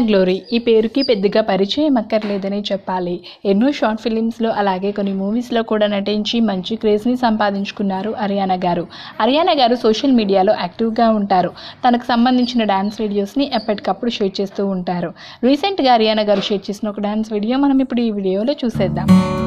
Glory ఈ పేరుకి పెద్దగా పరిచయం అక్కర్లేదని చెప్పాలి. ఎన్నో షార్ట్ ఫిలిమ్స్లో అలాగే కొన్ని మూవీస్లో కూడా నటించి మంచి క్రేజ్ని సంపాదించుకున్నారు అరియానా గారు. అరియానా గారు సోషల్ మీడియాలో యాక్టివ్గా ఉంటారు. తనకు సంబంధించిన డ్యాన్స్ వీడియోస్ని ఎప్పటికప్పుడు షేర్ చేస్తూ ఉంటారు. రీసెంట్గా అరియానా గారు షేర్ చేసిన ఒక డ్యాన్స్ వీడియో మనం ఇప్పుడు ఈ వీడియోలో చూసేద్దాం.